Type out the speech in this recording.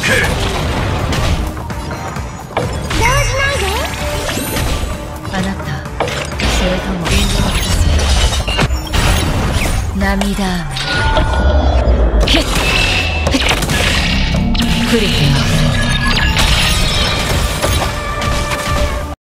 あなたそれとも涙雨クリティア